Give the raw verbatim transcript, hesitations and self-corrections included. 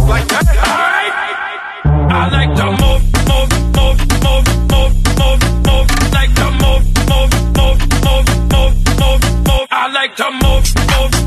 like that. Alright. I like to move, move, move, move, move, move, move. Like to move, move, move, move, move, move, move. I like to move, move.